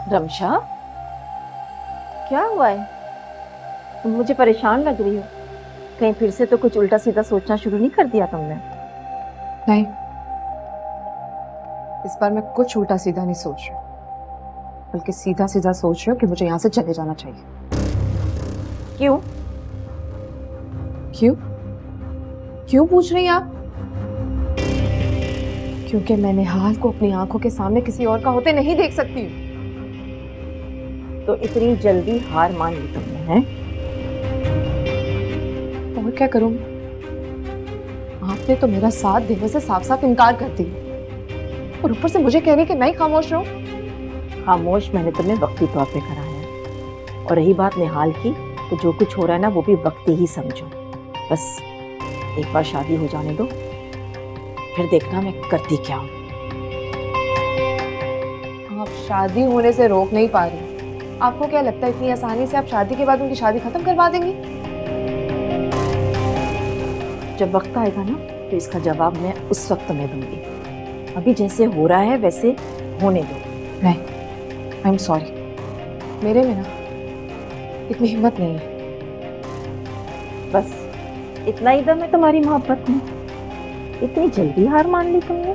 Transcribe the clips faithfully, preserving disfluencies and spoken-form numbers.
रमशा, क्या हुआ है? तुम मुझे परेशान लग रही हो। कहीं फिर से तो कुछ उल्टा सीधा सोचना शुरू नहीं कर दिया तुमने? नहीं, इस बार मैं कुछ उल्टा सीधा नहीं सोच रही, बल्कि सीधा सीधा सोच रही हूँ कि मुझे यहाँ से चले जाना चाहिए। क्यों? क्यों क्यों पूछ रही हैं आप? क्योंकि मैं निहाल को अपनी आंखों के सामने किसी और का होते नहीं देख सकती। तो इतनी जल्दी हार मान ली तुमने, हैं? और क्या करूं? आपने तो मेरा साथ देने से साफ साफ इनकार कर दिया, और ऊपर से मुझे कह रही कि मैं ही खामोश रहूं। खामोश मैंने तुम्हें वक्ती तौर पे करा है, और रही बात निहाल की, तो जो कुछ हो रहा है ना वो भी वक्ती ही समझो। बस एक बार शादी हो जाने दो, फिर देखना मैं करती क्या हूं। आप शादी होने से रोक नहीं पा रही। आपको क्या लगता है इतनी आसानी से आप शादी के बाद उनकी शादी खत्म करवा देंगी? जब वक्त आएगा ना तो इसका जवाब मैं उस वक्त तुम्हें दूंगी। अभी जैसे हो रहा है वैसे होने दो। नहीं, आई एम सॉरी, मेरे में ना इतनी हिम्मत नहीं है। बस इतना ही दम है तुम्हारी मोहब्बत में? इतनी जल्दी हार मान ली तुमने?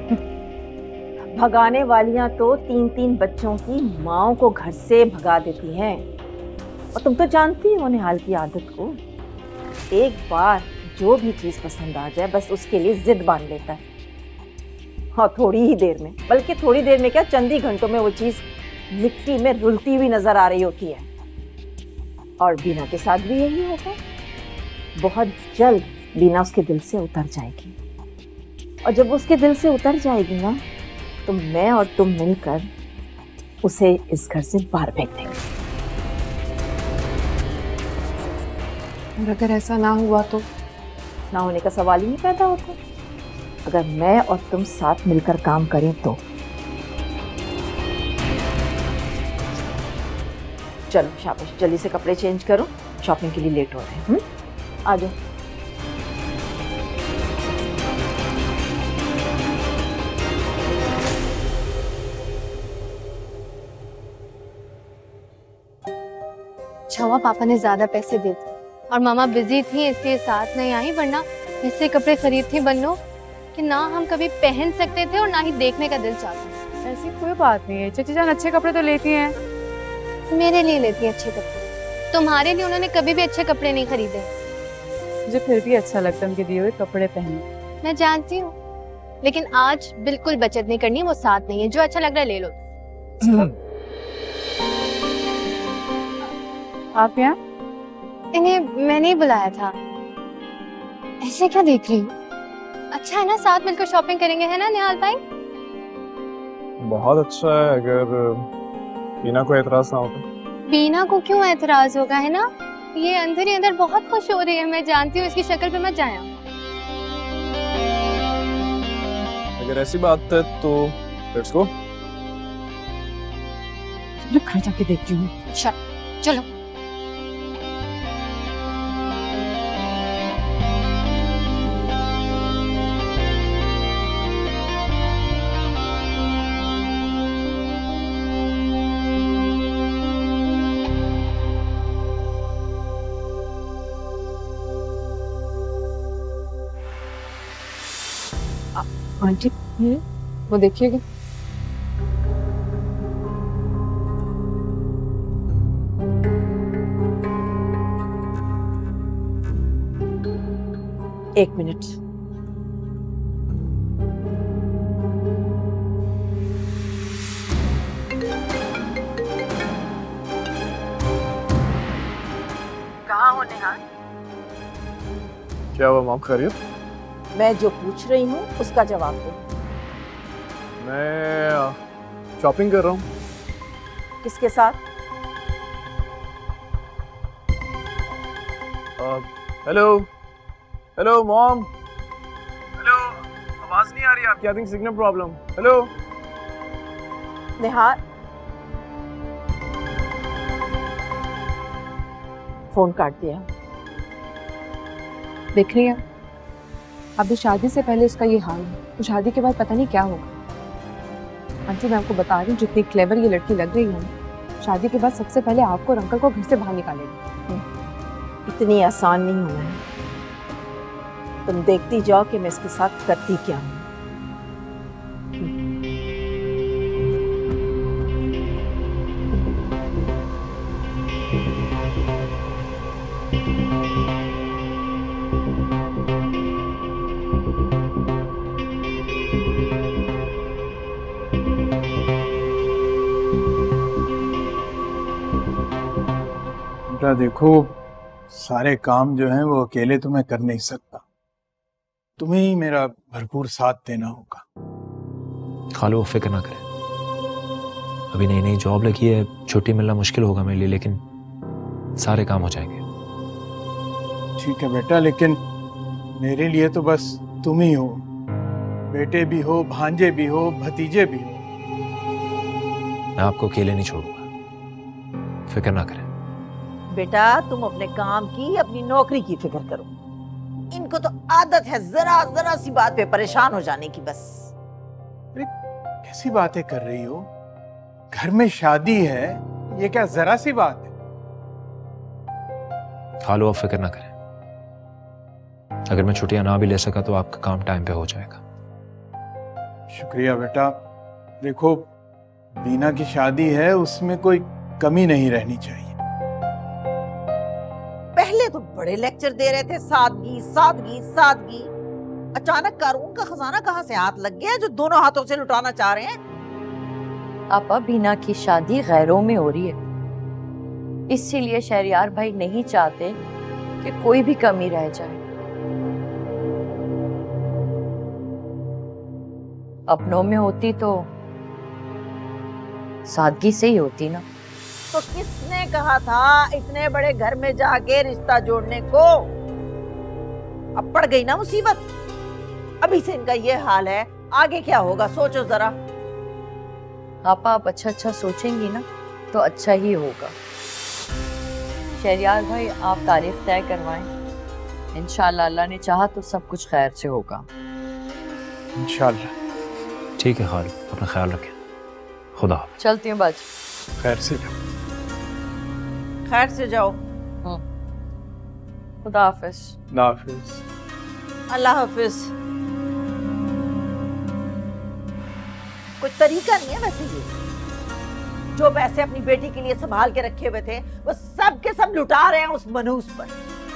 भगाने वालियां तो तीन तीन बच्चों की माओं को घर से भगा देती हैं, और तुम तो जानती हो निहाल की आदत को। एक बार जो भी चीज पसंद आ जाए बस उसके लिए जिद बांध लेता है, हाँ थोड़ी ही देर में, बल्कि थोड़ी देर में क्या चंद ही घंटों में वो चीज मिट्टी में रुलती हुई नजर आ रही होती है। और बीना के साथ भी यही होगा। बहुत जल्द बीना उसके दिल से उतर जाएगी, और जब उसके दिल से उतर जाएगी ना तो मैं और तुम मिलकर उसे इस घर से बाहर फेंक देंगे। और अगर ऐसा ना हुआ तो? ना होने का सवाल ही नहीं पैदा होता। अगर मैं और तुम साथ मिलकर काम करें तो। चलो शाबाश, जल्दी से कपड़े चेंज करो, शॉपिंग के लिए लेट हो रहे हैं। आ जाओ। छवा पापा ने ज्यादा पैसे दे दिए और मामा बिजी थी इसलिए साथ नहीं आई, वरना ऐसे कपड़े खरीदती बन्नो कि ना हम कभी पहन सकते थे और ना ही देखने का दिल चाहता। ऐसी कोई बात नहीं है, चाची जान अच्छे कपड़े तो लेती हैं। मेरे लिए लेती है अच्छे कपड़े, तुम्हारे लिए उन्होंने कभी भी अच्छे कपड़े नहीं खरीदे। मुझे फिर भी अच्छा लगता है उनके दिए हुए कपड़े पहनना। मैं जानती हूँ, लेकिन आज बिल्कुल बचत नहीं करनी, वो साथ नहीं है। जो अच्छा लग रहा है ले लो। आप यहाँ? इन्हें मैंने ही बुलाया था। ऐसे क्या देख रही हो? अच्छा है ना, साथ मिलकर शॉपिंग करेंगे, है ना निहाल भाई? बहुत अच्छा है, अगर बीना को एतराज ना हो तो। बीना को क्यों एतराज होगा, है ना? ये अंदर ही अंदर बहुत खुश हो रही है, मैं जानती हूँ। इसकी शक्ल पे मत जाया। अगर ऐसी बात है तो लेट्स गो। घर जाके देखती हूँ। अच्छा चलो। आंटी, वो देखिएगा। एक मिनट। कहाँ हो निहाल? क्या हुआ मॉम, खैरियत? मैं जो पूछ रही हूँ उसका जवाब दो। मैं शॉपिंग कर रहा हूँ। किसके साथ? हेलो हेलो मॉम, हेलो, आवाज नहीं आ रही आपकी? I think signal problem. Hello Nihal, phone काट दिया। देख रही है, अभी शादी से पहले उसका ये हाल है, तो शादी के बाद पता नहीं क्या होगा। आंटी मैं आपको बता रही हूँ, जितनी क्लेवर ये लड़की लग रही है ना, शादी के बाद सबसे पहले आपको और अंकल को घर से बाहर निकालेगी। इतनी आसान नहीं होना है। तुम देखती जाओ कि मैं इसके साथ करती क्या हूँ। बेटा देखो, सारे काम जो हैं वो अकेले तो मैं कर नहीं सकता, तुम्हें ही मेरा भरपूर साथ देना होगा। खालो फिक्र ना करें, अभी नई नई जॉब लगी है, छुट्टी मिलना मुश्किल होगा मेरे लिए, लेकिन सारे काम हो जाएंगे। ठीक है बेटा, लेकिन मेरे लिए तो बस तुम ही हो, बेटे भी हो, भांजे भी हो, भतीजे भी हो। मैं आपको अकेले नहीं छोड़ूंगा, फिक्र ना करें। बेटा तुम अपने काम की, अपनी नौकरी की फिक्र करो। इनको तो आदत है जरा जरा सी बात पे परेशान हो जाने की बस। अरे कैसी बातें कर रही हो? घर में शादी है, ये क्या जरा सी बात है? खालो आप फिक्र ना करें, अगर मैं छुट्टियां ना भी ले सका तो आपका काम टाइम पे हो जाएगा। शुक्रिया बेटा। देखो बीना की शादी है, उसमें कोई कमी नहीं रहनी चाहिए। पहले तो बड़े लेक्चर दे रहे थे, सादगी सादगी सादगी। अचानक कानून का खजाना कहाँ से हाथ लग गया जो दोनों हाथों से लुटाना चाह रहे हैं। आपा बीना की शादी गैरों में हो रही है, इसीलिए शहरियार भाई नहीं चाहते कि कोई भी कमी रह जाए। अपनों में होती तो सादगी से ही होती ना। तो किसने कहा था इतने बड़े घर में जाके रिश्ता जोड़ने को? अब पड़ गई ना मुसीबत। अभी से इनका ये हाल है, आगे क्या होगा सोचो जरा। आपा आप अच्छा अच्छा सोचेंगी ना तो अच्छा ही होगा। शहरियार भाई आप तारीख तय करवाएं, इंशाल्लाह अल्लाह ने चाहा तो सब कुछ खैर से होगा। इंशाल्लाह। ठीक है खालो, अपना ख्याल रखें। खुदा हाफ़िज़। चलती हूँ बाजी। खैर से जाओ। खैर से जाओ। खुदा हाफिज। नाफिज। अल्लाह हाफिज। कोई तरीका नहीं है वैसे ये। जो पैसे अपनी बेटी के लिए संभाल के रखे हुए थे वो सब के सब लुटा रहे हैं उस मनहूस पर।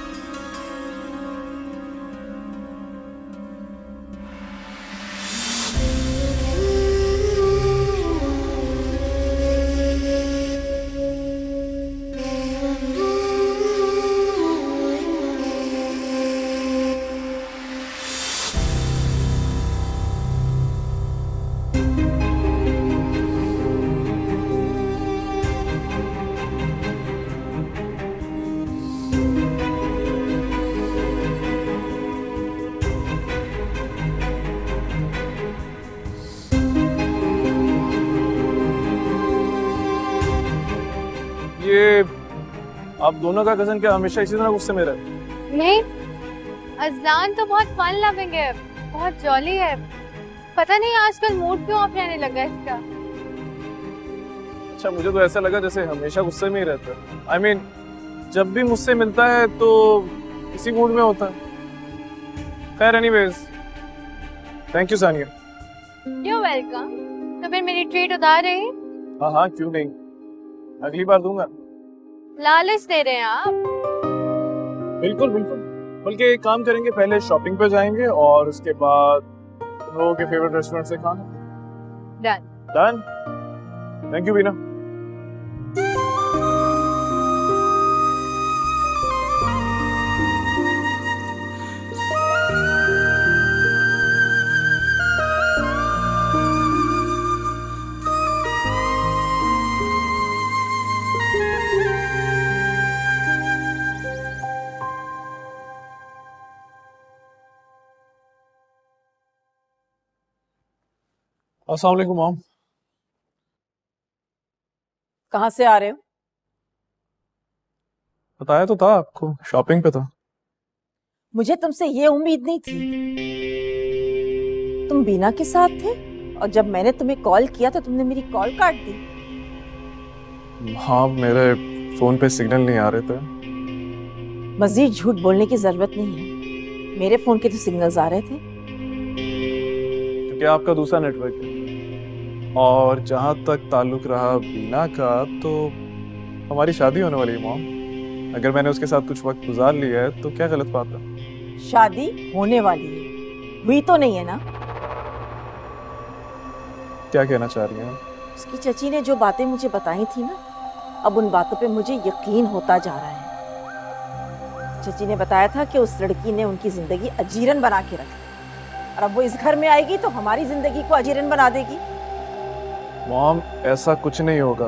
ये आप दोनों का कजन क्या हमेशा इसी तरह गुस्से में रहता है? नहीं, अजलान तो बहुत फन लविंग है, बहुत जॉली है। पता नहीं आजकल मूड क्यों ऑफ रहने लगा इसका। अच्छा, मुझे तो ऐसा लगा जैसे हमेशा गुस्से में ही रहता है। आई I मीन mean, जब भी मुझसे मिलता है तो इसी मूड में होता है। खैर anyways, thank you Sania. You welcome. तो फिर मेरी ट्रीट उधार रही? हाँ हाँ क्यों नहीं, अगली बार दूंगा। लालच दे रहे हैं आप? बिल्कुल बिल्कुल, बल्कि एक काम करेंगे, पहले शॉपिंग पे जाएंगे और उसके बाद तुम लोगों के फेवरेट रेस्टोरेंट से खाना। Done. Done. Thank you Beena. अस्सलाम वालेकुम मॉम। कहाँ से आ रहे हो? बताया तो था आपको, शॉपिंग पे था। मुझे तुमसे ये उम्मीद नहीं थी। तुम बीना के साथ थे और जब मैंने तुम्हें कॉल किया तो तुमने मेरी कॉल काट दी। हाँ, मेरे फोन पे सिग्नल नहीं आ रहे थे। मजीद झूठ बोलने की जरूरत नहीं है, मेरे फोन के तो सिग्नल्स आ रहे थे। क्योंकि आपका दूसरा नेटवर्क है। और जहाँ तक ताल्लुक रहा बीना का, तो हमारी शादी होने वाली है मॉम। अगर मैंने उसके साथ कुछ वक्त गुजार लिया है तो क्या गलत बात है? शादी होने वाली है, हुई तो नहीं है ना? क्या कहना चाह रही हैं? उसकी चची ने जो बातें मुझे बताई थी ना, अब उन बातों पे मुझे यकीन होता जा रहा है। चची ने बताया था कि उस लड़की ने उनकी जिंदगी अजीरन बना के रखी, और अब वो इस घर में आएगी तो हमारी जिंदगी को अजीरन बना देगी। मॉम, ऐसा कुछ नहीं होगा।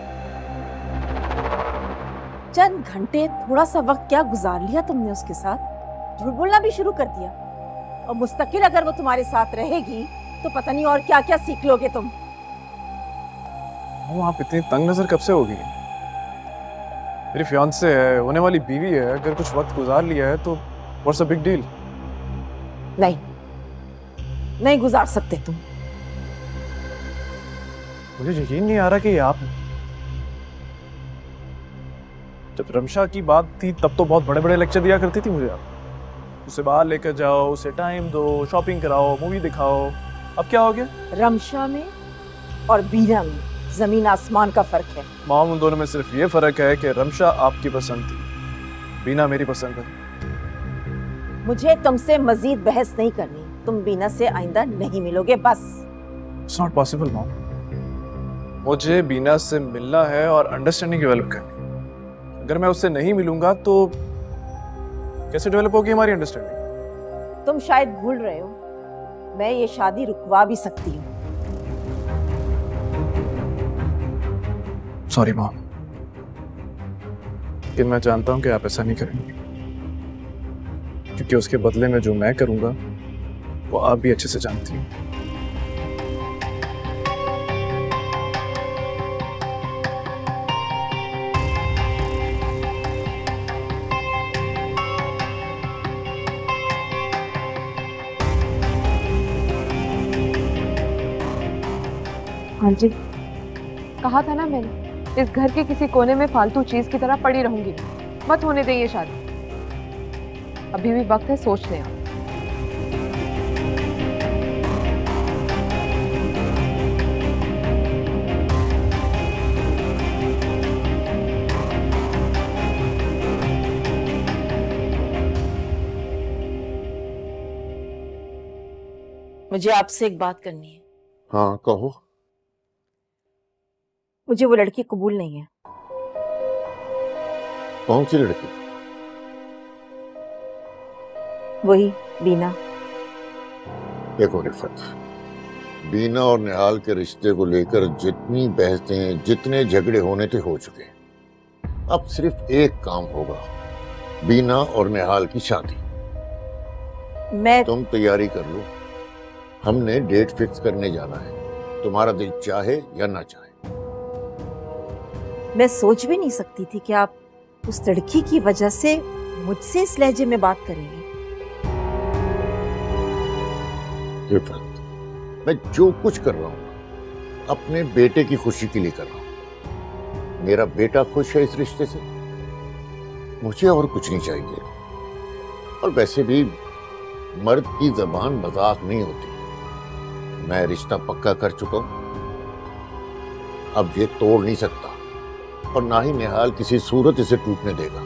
चंद घंटे थोड़ा सा वक्त क्या गुजार लिया तुमने उसके साथ, झूठ बोलना भी शुरू कर दिया। और मुस्तकिल अगर वो तुम्हारे साथ रहेगी तो पता नहीं और क्या क्या सीख लोगे तुम। मॉम, आप इतनी तंग नजर कब से होगी? मेरी फियांसे है, होने वाली बीवी है, अगर कुछ वक्त गुजार लिया है तो व्हाट्स अ बिग डील? नहीं नहीं गुजार सकते तुम। मुझे यकीन नहीं आ रहा कि ये आप। जब रमशा की बात थी तब तो बहुत बड़े बड़े लेक्चर दिया करती थी मुझे आप। उसे बाहर लेकर जाओ, उसे टाइम दो, शॉपिंग कराओ, मूवी दिखाओ। अब क्या हो गया? रमशा में और बीना में जमीन आसमान का फर्क है। मॉम, उन दोनों में सिर्फ ये फर्क है कि रमशा आपकी पसंद थी, बीना मेरी पसंद है। मुझे तुमसे मजीद बहस नहीं करनी, तुम बीना से आइंदा नहीं मिलोगे, बस। It's not possible, mom. मुझे बीना से मिलना है और अंडरस्टैंडिंग डेवलप करनी। अगर मैं उससे नहीं मिलूंगा तो कैसे डेवलप होगी हमारी अंडरस्टैंडिंग? तुम शायद भूल रहे हो, मैं ये शादी रुकवा भी सकती हूँ। सॉरी मॉम, लेकिन मैं जानता हूं कि आप ऐसा नहीं करेंगे, क्योंकि उसके बदले में जो मैं करूंगा वो आप भी अच्छे से जानती हैं। हाँ जी, कहा था ना मैंने, इस घर के किसी कोने में फालतू चीज की तरह पड़ी रहूंगी। मत होने दें ये शादी। अभी भी वक्त है सोचने आप। मुझे आपसे एक बात करनी है। हाँ कहो। मुझे वो लड़की कबूल नहीं है। कौन सी लड़की? वही बीना। देखो रिफत, बीना और निहाल के रिश्ते को लेकर जितनी बहसें, जितने झगड़े होने थे हो चुके। अब सिर्फ एक काम होगा, बीना और निहाल की शादी। मैं तुम तैयारी कर लो, हमने डेट फिक्स करने जाना है, तुम्हारा दिल चाहे या ना चाहे। मैं सोच भी नहीं सकती थी कि आप उस लड़की की वजह से मुझसे इस लहजे में बात करेंगे। रिफत, मैं जो कुछ कर रहा हूं अपने बेटे की खुशी के लिए कर रहा हूं। मेरा बेटा खुश है इस रिश्ते से, मुझे और कुछ नहीं चाहिए। और वैसे भी मर्द की जबान मजाक नहीं होती। मैं रिश्ता पक्का कर चुका हूं, अब ये तोड़ नहीं सकता और ना ही निहाल किसी सूरत इसे टूटने देगा।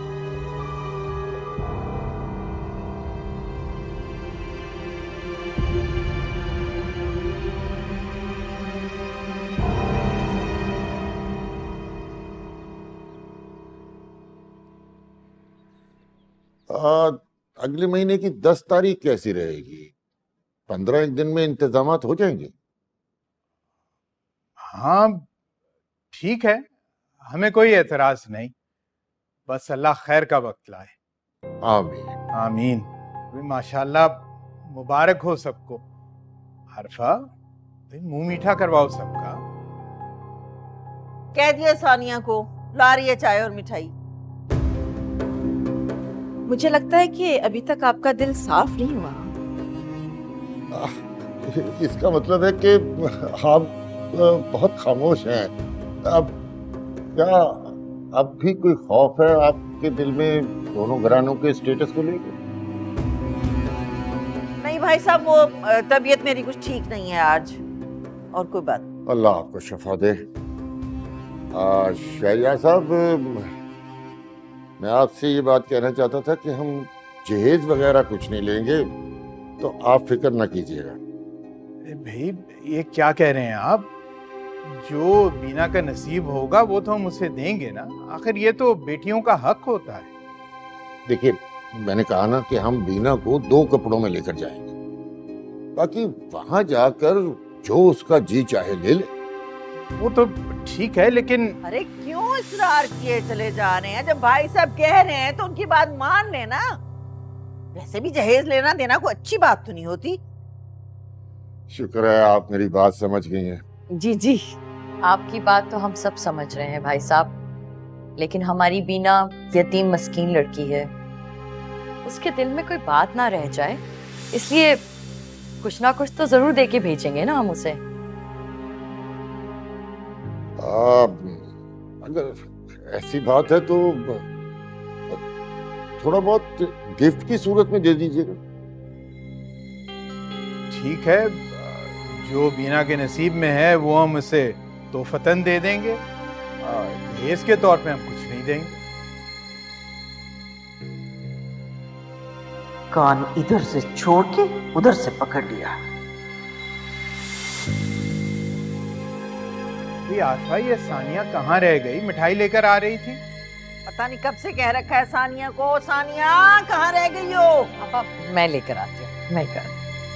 आ, अगले महीने की दस तारीख कैसी रहेगी? पंद्रह एक दिन में इंतजामात हो जाएंगे। हाँ ठीक है, हमें कोई एतराज नहीं, बस अल्लाह खैर का वक्त लाए। आमीन आमीन। माशाल्लाह, मुबारक हो सबको। हरफा, मुंह मीठा करवाओ सबका। कह दिया सानिया को, ला रही है चाय और मिठाई। मुझे लगता है कि अभी तक आपका दिल साफ नहीं हुआ। इसका मतलब है कि आप बहुत खामोश हैं। अब क्या अब भी कोई खौफ है आपके दिल में दोनों घरानों के स्टेटस को लेकर? नहीं भाई साहब, वो तबीयत मेरी कुछ ठीक नहीं है आज, और कोई बात। अल्लाह आपको शफा दे। शहरियार साहब, मैं आपसे ये बात कहना चाहता था कि हम जहेज वगैरह कुछ नहीं लेंगे, तो आप फिक्र ना कीजिएगा। भाई ये क्या कह रहे हैं आप? जो बीना का नसीब होगा वो तो हम उसे देंगे ना, आखिर ये तो बेटियों का हक होता है। देखिए, मैंने कहा ना कि हम बीना को दो कपड़ों में लेकर जाएंगे, बाकी वहां जाकर जो उसका जी चाहे ले ले। वो तो ठीक है, लेकिन अरे क्यों इसरार किए चले जा रहे हैं? जब भाई साहब कह रहे हैं तो उनकी बात मान लेना। वैसे भी जहेज लेना देना कोई अच्छी बात तो नहीं होती। शुक्र है आप मेरी बात समझ गई हैं। जी जी, आपकी बात तो हम सब समझ रहे हैं भाई साहब, लेकिन हमारी बीना यतीम मस्कीन लड़की है, उसके दिल में कोई बात ना रह जाए, इसलिए कुछ ना कुछ तो जरूर दे के भेजेंगे ना हम उसे। आ, अगर ऐसी बात है तो थोड़ा बहुत गिफ्ट की सूरत में दे दीजिएगा। ठीक है, जो बीना के नसीब में है वो हम उसे तोहफतन दे देंगे, दहेज के तौर पे हम कुछ नहीं देंगे। कान इधर से छोड़ के उधर से पकड़ लिया। ये आशा, ये सानिया कहाँ रह गई? मिठाई लेकर आ रही थी। पता नहीं कब से कह रखा है सानिया को। सानिया कहाँ रह गई हो? पापा मैं लेकर आती हूँ, मैं कर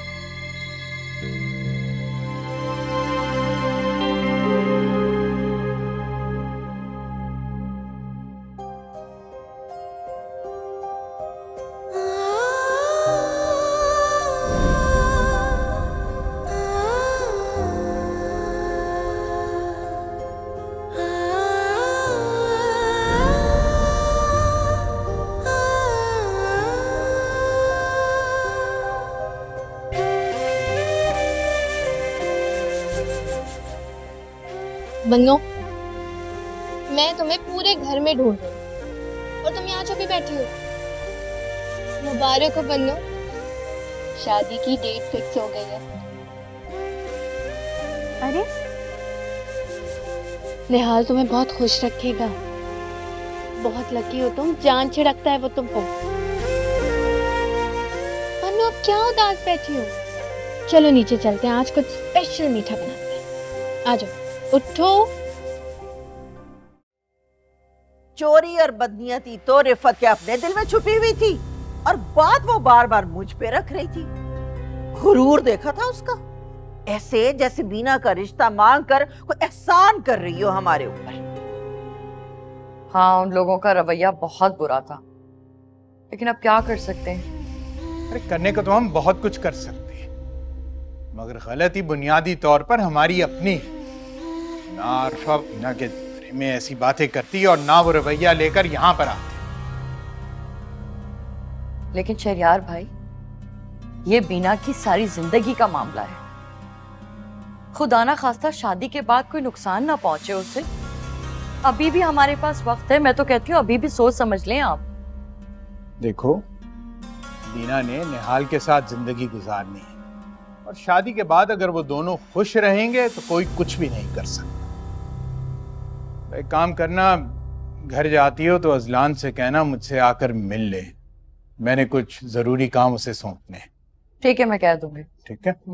बन्नो, मैं तुम्हें पूरे घर में ढूंढ रही हूँ और तुम यहाँ छुपी बैठी हो। मुबारक हो बन्नो, शादी की डेट फिक्स हो गई है। अरे निहाल तुम्हें बहुत खुश रखेगा। बहुत लकी हो तुम, जान छिड़कता है वो तुम पर। बन्नो, अब क्या उदास बैठी हो? चलो नीचे चलते हैं, आज कुछ स्पेशल मीठा बनाते हैं। आ जाओ, उठो। चोरी और बदनीयती तो रिफत के अपने दिल में छुपी हुई थी, और बात वो बार बार मुझ पे रख रही थी। गुरूर देखा था उसका, ऐसे जैसे बीना का रिश्ता मांग कर कोई एहसान कर रही हो हमारे ऊपर। हाँ, उन लोगों का रवैया बहुत बुरा था, लेकिन अब क्या कर सकते हैं? अरे करने को तो हम बहुत कुछ कर सकते हैं, मगर गलती बुनियादी तौर पर हमारी अपनी। ना अरफा बीना के बारे में ऐसी बातें करती और ना वो रवैया लेकर यहाँ पर आती। लेकिन शहरियार भाई, ये बीना की सारी जिंदगी का मामला है। खुदा ना खास्ता शादी के बाद कोई नुकसान ना पहुंचे उसे। अभी भी हमारे पास वक्त है, मैं तो कहती हूँ अभी भी सोच समझ लें आप। देखो, बीना ने निहाल के साथ जिंदगी गुजारनी है, और शादी के बाद अगर वो दोनों खुश रहेंगे तो कोई कुछ भी नहीं कर सकता। एक काम करना, घर जाती हो तो अजलान से कहना मुझसे आकर मिल ले, मैंने कुछ जरूरी काम उसे सौंपने। ठीक है, मैं कह दूंगी। ठीक है।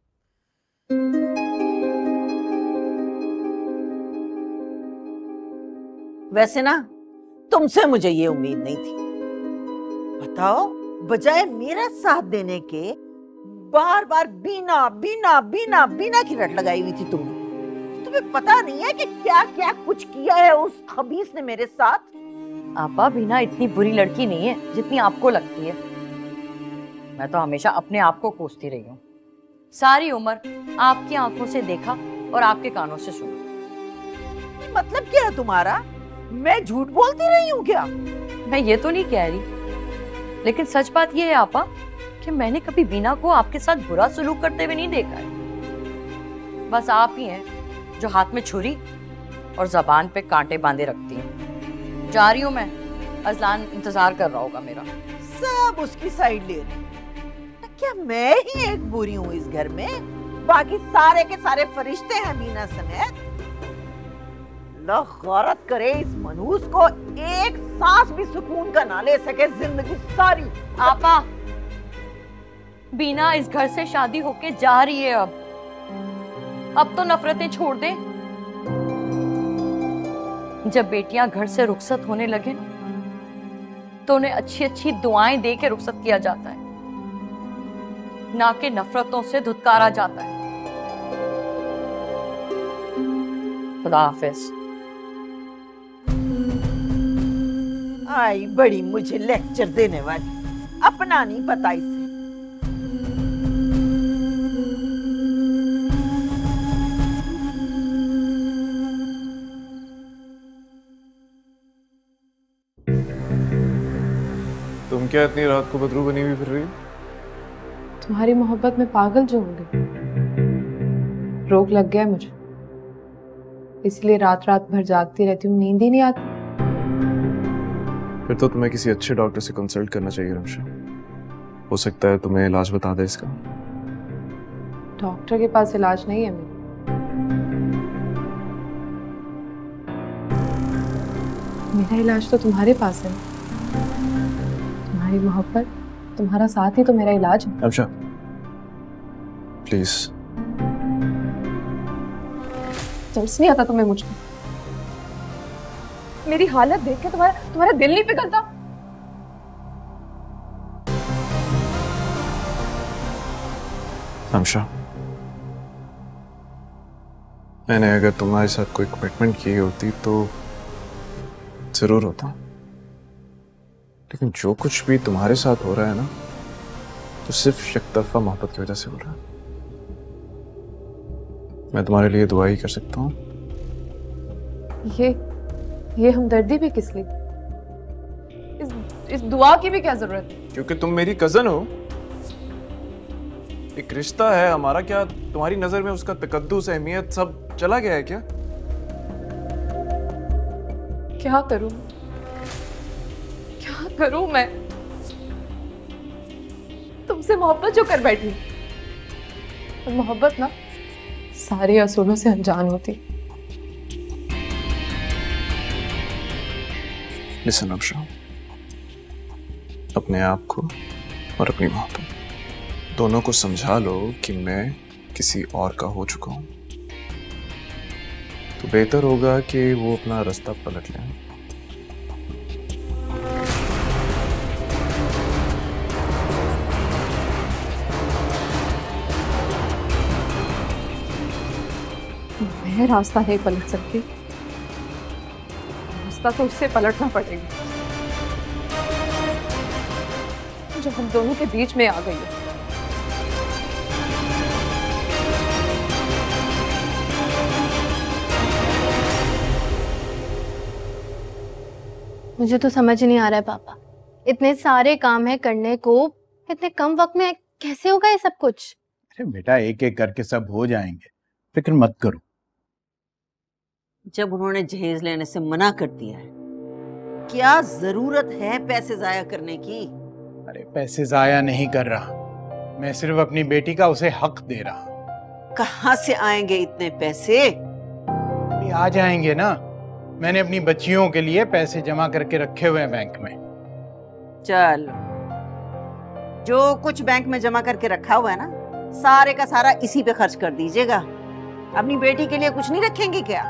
वैसे ना तुमसे मुझे ये उम्मीद नहीं थी। बताओ, बजाय मेरा साथ देने के बार बार बीना बीना बीना बीना की रट लगाई हुई थी तुमने। तुम्हें पता नहीं है कि क्या क्या कुछ किया है उस खबीस ने मेरे साथ। आपा, बीना इतनी बुरी लड़की नहीं है जितनी आपको लगती है। मैं तो हमेशा अपने आप को कोसती रही हूँ, सारी उम्र आपकी आंखों से देखा और आपके कानों से सुना। मतलब क्या है तुम्हारा? मैं झूठ बोलती रही हूँ क्या? मैं ये तो नहीं कह रही, लेकिन सच बात ये है आपा कि कि मैंने कभी बीना को आपके साथ बुरा सलूक करते हुए नहीं देखा है। बस आप ही हैं जो हाथ में छुरी और जबान पे कांटे बांधे रखती हैं। जा रही हूँ मैं, अजलान इंतजार कर रहा होगा मेरा। सब उसकी साइड ले रहे हैं। क्या मैं ही एक बुरी हूँ इस घर में? बाकी सारे के सारे फरिश्ते हैं बीना समेत। अल्लाह गौरत करे इस मनहूस को एक सांस भी सुकून का ना ले सके जिंदगी सारी। आपा, बीना इस घर से शादी होके जा रही है। अब अब तो नफरतें छोड़ दे। जब बेटियां घर से रुखसत होने लगे तो उन्हें अच्छी अच्छी दुआएं दे के रुखसत किया जाता है, ना कि नफरतों से धुतकारा जाता है। खुदा हाफिज। आई बड़ी मुझे लेक्चर देने वाली, अपना नहीं पता इसे। तुम क्या इतनी रात को बदरू बनी हुई फिर रही हो? तुम्हारी मोहब्बत में पागल जो होंगे, रोग लग गया मुझे, इसलिए रात रात भर जागती रहती हूँ, नींद ही नहीं आती। फिर तो तुम्हें किसी अच्छे डॉक्टर से कंसल्ट करना चाहिए रमशा। हो सकता है तुम्हें इलाज बता दे इसका। डॉक्टर के पास इलाज नहीं है मेरा। मेरा इलाज तो तुम्हारे पास है। तुम्हारी मोहब्बत, तुम्हारा साथ ही तो मेरा इलाज है। रमशा प्लीज। तरस नहीं आता तुम्हें मुझ पर? मेरी हालत देख के तुम्हारा तुम्हारा दिल नहीं पिघलता? रमशा, मैंने अगर तुम्हारे साथ कोई कमिटमेंट की होती तो जरूर होता, लेकिन जो कुछ भी तुम्हारे साथ हो रहा है ना, तो सिर्फ एकतरफा मोहब्बत की वजह से हो रहा है। मैं तुम्हारे लिए दुआ ही कर सकता हूँ। ये ये हमदर्दी भी किस लिए? इस इस दुआ की भी क्या जरूरत है? क्योंकि तुम मेरी कजन हो। एक रिश्ता है हमारा। क्या तुम्हारी नजर में उसका तकद्दुस, अहमियत सब चला गया है क्या? क्या करूं क्या करूं मैं? तुमसे मोहब्बत जो कर बैठी, और मोहब्बत ना सारे असूलों से अनजान होती। लिसन रमशा, अपने आप को और अपनी मोहब्बत दोनों को समझा लो कि मैं किसी और का हो चुका हूं, तो बेहतर होगा कि वो अपना रास्ता पलट लें। मैं रास्ता नहीं पलट सकती, रास्ता तो उससे पलटना पड़ेगा जो हम दोनों के बीच में आ गई है। मुझे तो समझ नहीं आ रहा है पापा, इतने सारे काम है करने को, इतने कम वक्त में कैसे होगा ये सब कुछ? अरे बेटा, एक एक करके सब हो जाएंगे, फिक्र मत करो। जब उन्होंने जहेज लेने से मना कर दिया है, क्या जरूरत है पैसे जाया करने की? अरे पैसे जाया नहीं कर रहा, मैं सिर्फ अपनी बेटी का उसे हक दे रहा। कहाँ से आएंगे इतने पैसे? ये आ जाएंगे ना, मैंने अपनी बच्चियों के लिए पैसे जमा करके रखे हुए हैं बैंक में। चलो, जो कुछ बैंक में जमा करके रखा हुआ है ना, सारे का सारा इसी पे खर्च कर दीजिएगा। अपनी बेटी के लिए कुछ नहीं रखेंगे क्या?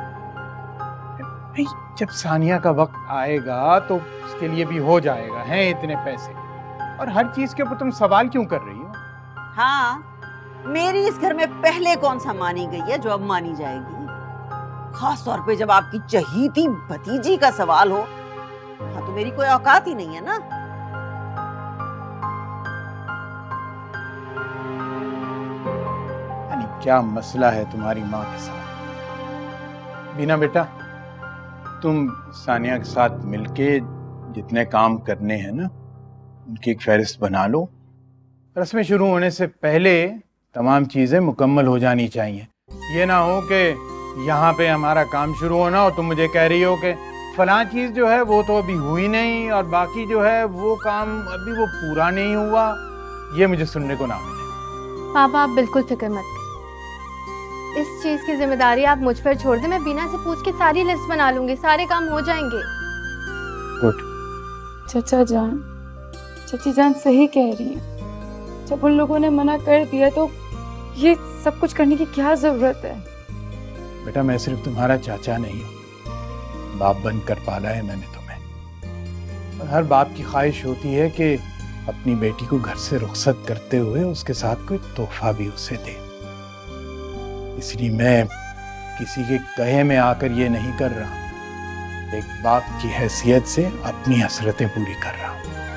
जब सानिया का वक्त आएगा तो उसके लिए भी हो जाएगा, हैं इतने पैसे। और हर चीज के ऊपर तुम सवाल क्यों कर रही हो? हाँ, मेरी इस घर में पहले कौन सा मानी गई है जो अब मानी जाएगी? खास तौर पे जब आपकी चहीती भतीजी का सवाल हो। हाँ, तो मेरी कोई औकात ही नहीं है ना। यानी क्या मसला है तुम्हारी माँ के साथ? बीना बेटा, तुम सानिया के साथ मिलके जितने काम करने हैं ना, उनकी एक फहरिस्त बना लो रस्में शुरू होने से पहले तमाम चीज़ें मुकम्मल हो जानी चाहिए। ये ना हो कि यहाँ पे हमारा काम शुरू होना और तुम मुझे कह रही हो कि फलां चीज़ जो है वो तो अभी हुई नहीं और बाकी जो है वो काम अभी वो पूरा नहीं हुआ। ये मुझे सुनने को ना मिले। पापा आप बिल्कुल फिक्र मत करें, इस चीज़ की जिम्मेदारी आप मुझ पर छोड़ दें। मैं बीना से पूछ के सारी लिस्ट बना लूंगी, सारे काम हो जाएंगे। गुड। चचा जान, चची जान सही कह रही है। जब उन लोगों ने मना कर दिया तो ये सब कुछ करने की क्या जरूरत है? बेटा मैं सिर्फ तुम्हारा चाचा नहीं हूँ, बाप बनकर पाला है मैंने तुम्हें। और हर बाप की ख्वाहिश होती है कि अपनी बेटी को घर से रुखसत करते हुए उसके साथ कोई तोहफा भी उसे दे। इसलिए मैं किसी के कहे में आकर ये नहीं कर रहा, एक बाप की हैसियत से अपनी हसरतें पूरी कर रहा हूँ।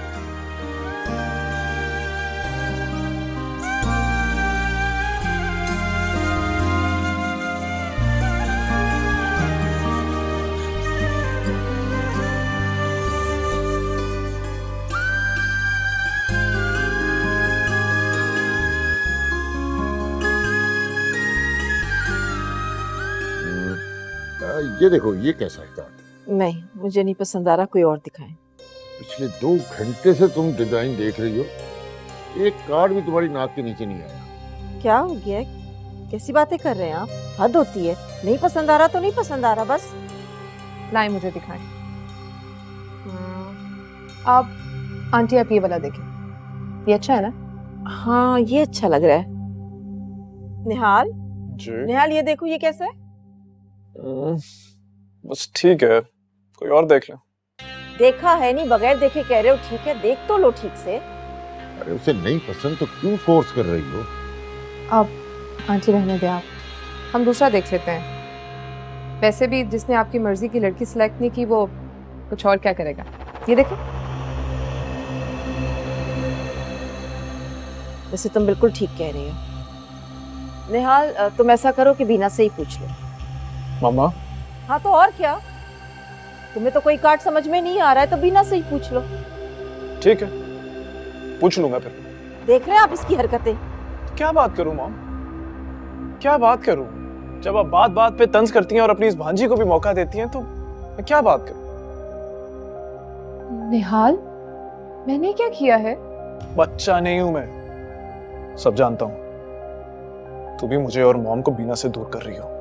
ये देखो, ये कैसा है कार्ड? नहीं, मुझे नहीं पसंद आ रहा, कोई और दिखाएं। पिछले दो घंटे से तुम डिजाइन देख रही हो, एक कार्ड भी तुम्हारी नाक के नीचे नहीं आया। क्या हो गया? कैसी बातें कर रहे हैं आप? हद होती है। नहीं पसंद आ रहा तो नहीं पसंद आ रहा, बस। लाए मुझे दिखाएं। आप आंटी आप ये वाला देखें, ये अच्छा है ना? हाँ ये अच्छा लग रहा है। निहाल जी निहाल ये देखो, ये कैसा है? बस ठीक है, कोई और देख ले। देखा है नहीं, बगैर देखे कह रहे हो ठीक है? देख तो लो ठीक से। अरे उसे नहीं पसंद तो क्यों फोर्स कर रही हो? अब आंटी रहने दे, आप हम दूसरा देख लेते हैं। वैसे भी जिसने आपकी मर्जी की लड़की सिलेक्ट नहीं की वो कुछ और क्या करेगा। ये देखो। वैसे तुम बिल्कुल ठीक कह रही हो निहाल, तुम ऐसा करो कि बीना से ही पूछ लो। मामा? हाँ तो और क्या, तुम्हें तो कोई कार्ड समझ में नहीं आ रहा है तो बीना से ही पूछ लो। ठीक है, पूछ लूंगा फिर। देख रहे हैं आप इसकी हरकतें? क्या बात करूं मॉम, क्या बात करूं? जब आप बात बात पे तंज करती हैं और अपनी इस भांजी को भी मौका देती हैं तो मैं क्या बात करूं? निहाल, मैंने क्या किया है? बच्चा नहीं हूं मैं, सब जानता हूं। तू भी मुझे और मॉम को बीना से दूर कर रही हो।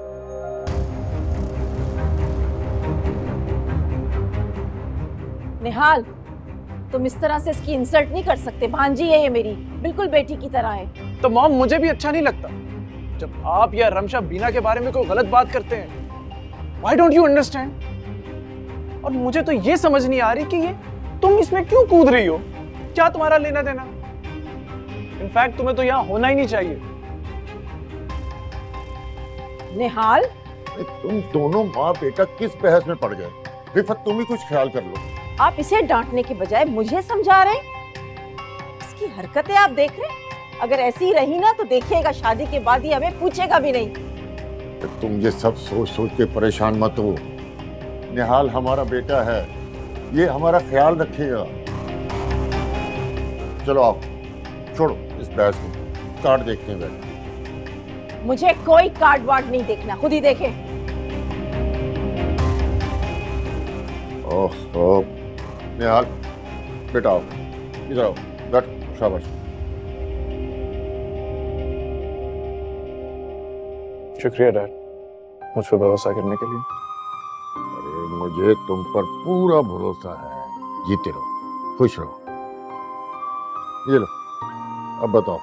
निहाल, तुम इस तरह से इसकी इंसल्ट नहीं कर सकते। भांजी है ये मेरी, बिल्कुल बेटी की तरह है। तो मॉम मुझे भी अच्छा नहीं लगता जब आप या रमशा बीना के बारे में कोई गलत बात करते हैं। Why don't you understand? और मुझे तो ये समझ नहीं आ रही कि ये तुम इसमें क्यों कूद रही हो? क्या तुम्हारा लेना देना? इनफैक्ट तुम्हें तो यहाँ होना ही नहीं चाहिए। निहाल, तुम दोनों माँ बेटा किस बहस में पड़ गए? रिफत तुम ही कुछ ख्याल कर लो। आप इसे डांटने के बजाय मुझे समझा रहे हैं। इसकी हरकतें आप देख रहे हैं? अगर ऐसी ही रही ना तो देखिएगा शादी के बाद ही हमें पूछेगा भी नहीं। तुम ये सब सोच सोच के परेशान मत हो। निहाल हमारा बेटा है, ये हमारा ख्याल रखेगा। चलो आओ, छोड़ो इस बहस को, कार्ड देखते हैं बैठ। मुझे कोई कार्ड वार्ड नहीं देखना, खुद ही देखे। ओह निहाल बेटा आओ, इधर आओ, बैठ, शाबाश। शुक्रिया डैड, मुझ पर भरोसा करने के लिए। अरे मुझे तुम पर पूरा भरोसा है। जीते रहो, खुश रहो। ये लो, अब बताओ।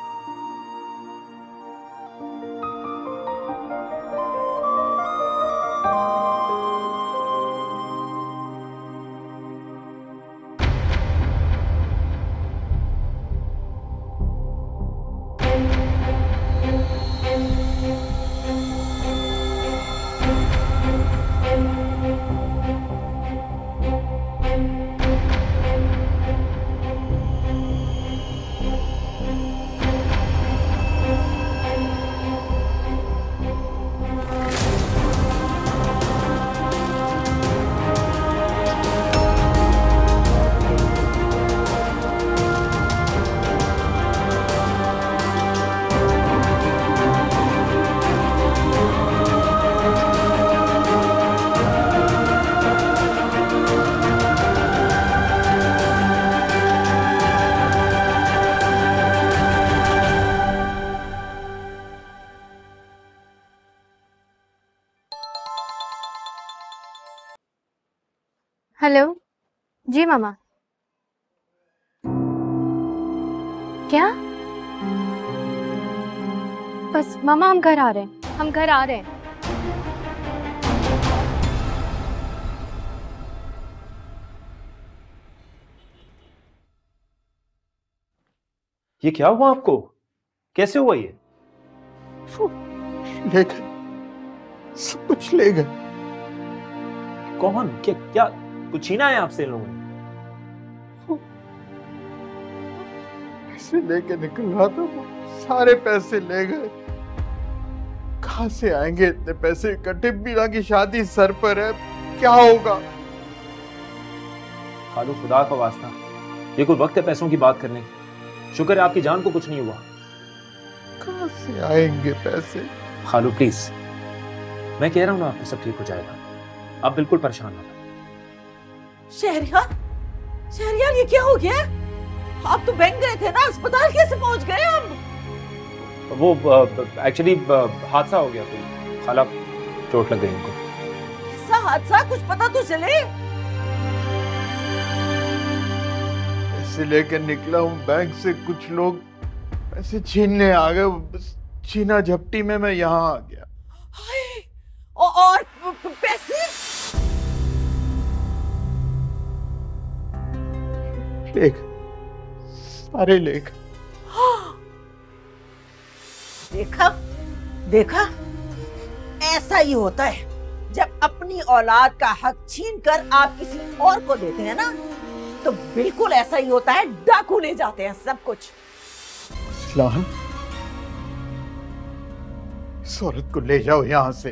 हेलो जी मामा। क्या? बस मामा हम घर आ रहे हैं, हम घर आ रहे हैं। ये क्या हुआ आपको? कैसे हुआ ये? ले गए, सब कुछ ले गए। कौन? क्या क्या कुछ छीना है आपसे इन लोगों ने? पैसे लेके निकल रहा था, वो सारे पैसे ले गए। कहां से आएंगे इतने पैसे इकट्ठे? बीना की शादी सर पर है, क्या होगा? खालू खुदा का वास्ता, ये कोई वक्त है पैसों की बात करने की? शुक्र है आपकी जान को कुछ नहीं हुआ। कहां से आएंगे पैसे? खालू प्लीज, मैं कह रहा हूं ना आपको सब ठीक हो जाएगा, आप बिल्कुल परेशान मत। शहरियार, शहरियार ये क्या हो गया? आप तो बैंक गए थे ना, अस्पताल कैसे पहुंच गए हम? वो एक्चुअली हादसा हो गया कोई, खाला चोट लग गई इनको। कैसा हादसा? कुछ पता तो चले। पैसे लेके निकला हूँ बैंक से, कुछ लोग पैसे छीनने आ गए, बस छीना झपटी में मैं यहाँ आ गया। हाय, और पैसे ले गए, सारे ले गए। देखा देखा, ऐसा ही होता है जब अपनी औलाद का हक छीनकर आप किसी और को देते हैं ना, तो बिल्कुल ऐसा ही होता है, डाकू ले जाते हैं सब कुछ। अस्लान, इस औरत को ले जाओ यहां से,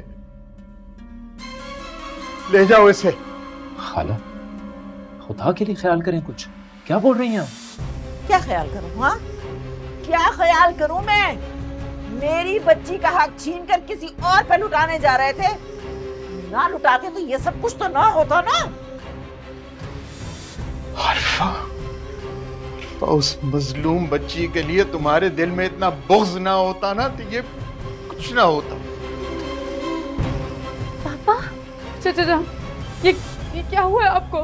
ले जाओ इसे। खाला खुदा के लिए ख्याल करें कुछ, क्या बोल रही हैं आप? क्या ख्याल करूं? हाँ, क्या ख्याल करूं मैं? मेरी बच्ची का हक छीनकर किसी और पे लुटाने जा रहे थे, ना लुटाते तो ये सब कुछ तो ना होता ना। अरफा, अरफा, उस मजलूम बच्ची के लिए तुम्हारे दिल में इतना बुग़्ज़ ना होता ना, तो ये कुछ ना होता। पापा, चाचा जान, ये ये क्या हुआ है आपको?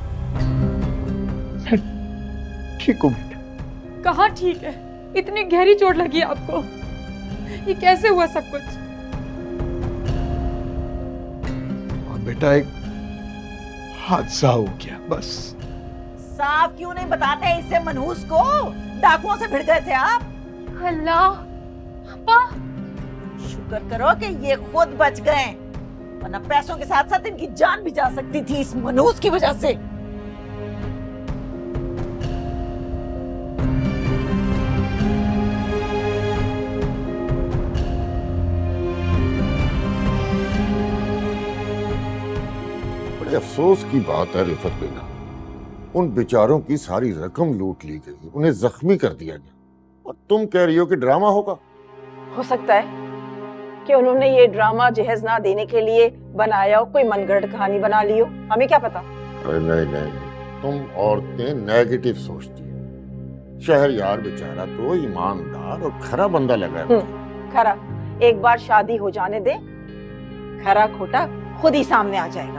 ठीक हूँ बेटा। कहाँ ठीक है? इतनी गहरी चोट लगी है आपको, ये कैसे हुआ सब कुछ? और बेटा एक हादसा हो गया बस। साफ क्यों नहीं बताते इससे मनहूस को? डाकुओं से भिड़ गए थे आप। अल्लाह, पापा शुक्र करो कि ये खुद बच गए, वरना पैसों के साथ साथ इनकी जान भी जा सकती थी इस मनहूस की वजह से। बड़े अफसोस की बात है रिफत बेना, उन बेचारों की सारी रकम लूट ली गई, उन्हें जख्मी कर दिया गया, और तुम कह रही हो कि ड्रामा होगा। हो सकता है कि उन्होंने ये ड्रामा जहेज ना देने के लिए बनाया हो, कोई मनगढ़ंत कहानी बना ली हो, हमें क्या पता। अरे नहीं नहीं, तुम औरतें नेगेटिव सोचती हो। शहरयार बेचारा तो ईमानदार और खरा बंदा लगा है। खरा, एक बार शादी हो जाने दे, खरा खोटा खुद ही सामने आ जाएगा।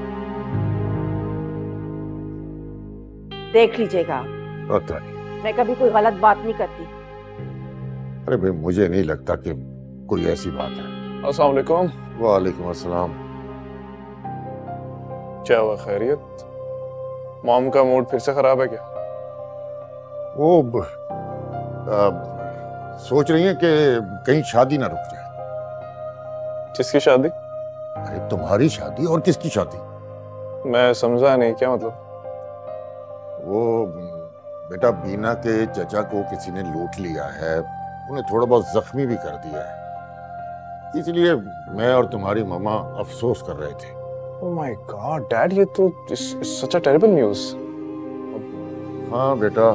देख लीजिएगा, पता नहीं, मैं कभी कोई गलत बात नहीं करती। अरे भाई मुझे नहीं लगता कि कोई ऐसी बात है। अस्सलाम वालेकुम। वालेकुम अस्सलाम। क्या हुआ, खैरियत? मॉम का मूड फिर से खराब है क्या? वो आ, सोच रही है कि कहीं शादी ना रुक जाए। किसकी शादी? अरे तुम्हारी शादी, और किसकी शादी? मैं समझा नहीं, क्या मतलब? वो बेटा बीना के चचा को किसी ने लूट लिया है, उन्हें थोड़ा बहुत जख्मी भी कर दिया है, इसलिए मैं और तुम्हारी मामा अफसोस कर रहे थे। ओह माय गॉड डैड, ये तो सच अ टेरिबल न्यूज़। हाँ बेटा,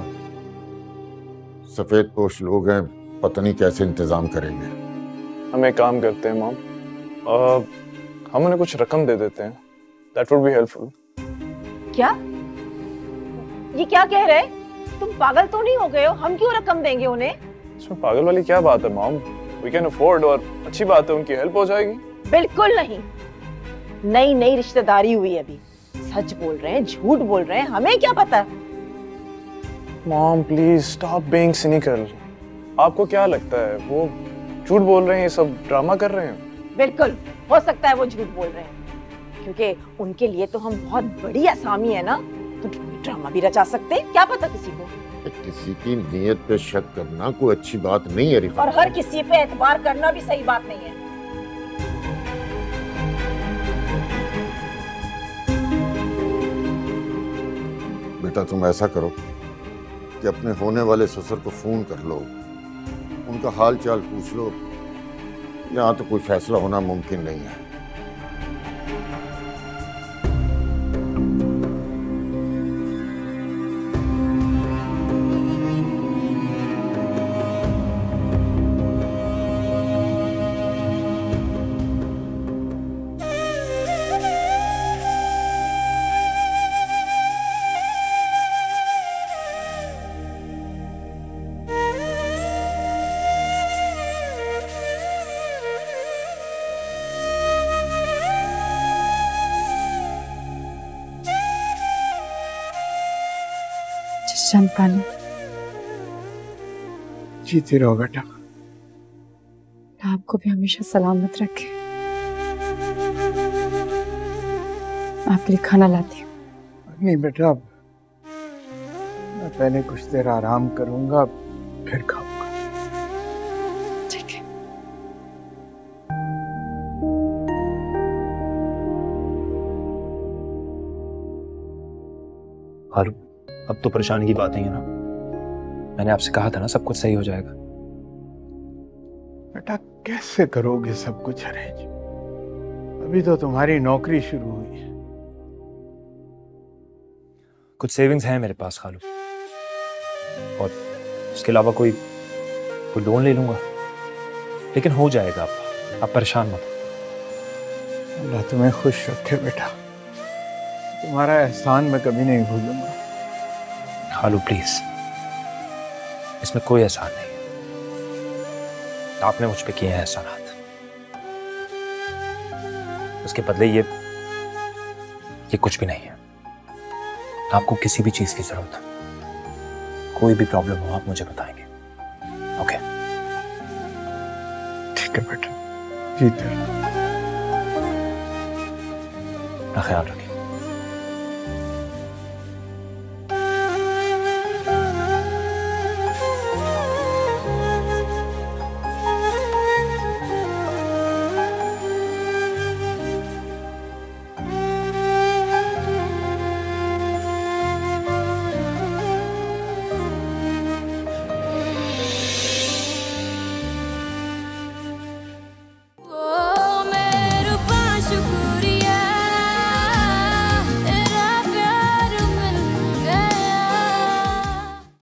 सफेद पोश लोग हैं, पता नहीं कैसे इंतजाम करेंगे। हम एक काम करते हैं मॉम, हम उन्हें कुछ रकम दे देते हैं, दैट वुड बी हेल्पफुल। क्या? ये क्या कह रहे? तुम पागल तो नहीं हो गए हो? हम क्यों रकम देंगे उन्हें? इसमें पागल वाली क्या बात है मॉम? वी कैन अफोर्ड, और अच्छी बात है, उनकी हेल्प हो जाएगी। बिल्कुल नहीं, नई नई रिश्तेदारी हुई अभी, सच बोल रहे हैं झूठ बोल रहे हैं हमें क्या पता। Mom please stop being cynical. आपको क्या लगता है वो झूठ बोल रहे हैं, ये सब ड्रामा कर रहे हैं? बिल्कुल हो सकता है वो झूठ बोल रहे हैं, क्योंकि उनके लिए तो हम बहुत बड़ी आसामी है ना, तो ड्रामा भी रचा सकते हैं, क्या पता किसी को। किसी की नीयत पे शक करना कोई अच्छी बात नहीं है रिफा। और हर किसी पे एतबार करना भी सही बात नहीं है। बेटा तुम ऐसा करो कि अपने होने वाले ससुर को फोन कर लो, उनका हाल चाल पूछ लो। यहाँ तो कोई फैसला होना मुमकिन नहीं है। चंपानी जीते रहो बेटा। आपको भी हमेशा सलामत रखे। आपके लिए खाना लाती हूँ। नहीं बेटा, मैं पहले कुछ देर आराम करूंगा फिर खाऊंगा। ठीक है। हारू, अब तो परेशानी की बात नहीं है ना? मैंने आपसे कहा था ना सब कुछ सही हो जाएगा। बेटा कैसे करोगे सब कुछ अरेंज? अभी तो तुम्हारी नौकरी शुरू हुई है। कुछ सेविंग्स हैं मेरे पास खालू, और उसके अलावा कोई कोई लोन ले लूंगा, लेकिन हो जाएगा। आप आप परेशान मत। अल्लाह तुम्हें खुश रखे बेटा, तुम्हारा एहसान मैं कभी नहीं भूलूंगा। खालू प्लीज, इसमें कोई एहसान नहीं है। आपने मुझ पे किए हैं एहसानात, उसके बदले ये ये कुछ भी नहीं है। आपको किसी भी चीज की जरूरत है, कोई भी प्रॉब्लम हो आप मुझे बताएंगे। ओके ठीक है बेटा, जीते रहो। अपना ख्याल रखिए।